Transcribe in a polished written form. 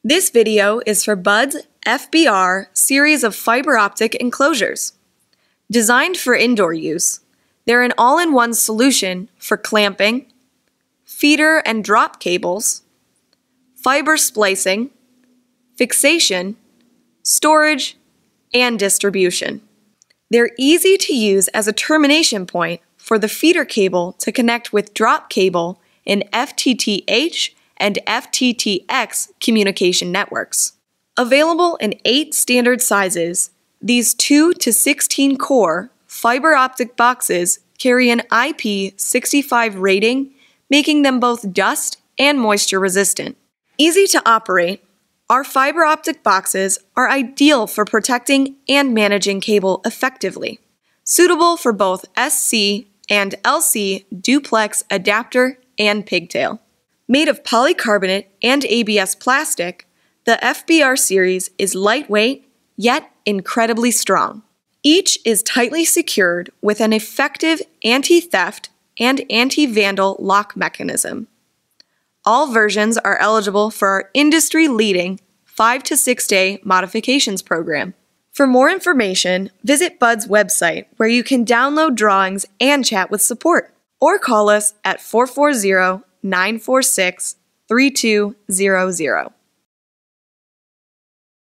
This video is for Bud's FBR series of fiber optic enclosures. Designed for indoor use, they're an all-in-one solution for clamping, feeder and drop cables, fiber splicing, fixation, storage, and distribution. They're easy to use as a termination point for the feeder cable to connect with drop cable in FTTH and FTTX communication networks. Available in 8 standard sizes, these 2 to 16 core fiber optic boxes carry an IP65 rating, making them both dust and moisture resistant. Easy to operate, our fiber optic boxes are ideal for protecting and managing cable effectively. Suitable for both SC and LC duplex adapter and pigtail. Made of polycarbonate and ABS plastic, the FBR series is lightweight, yet incredibly strong. Each is tightly secured with an effective anti-theft and anti-vandal lock mechanism. All versions are eligible for our industry-leading 5 to 6 day modifications program. For more information, visit Bud's website where you can download drawings and chat with support, or call us at 440-946-3200.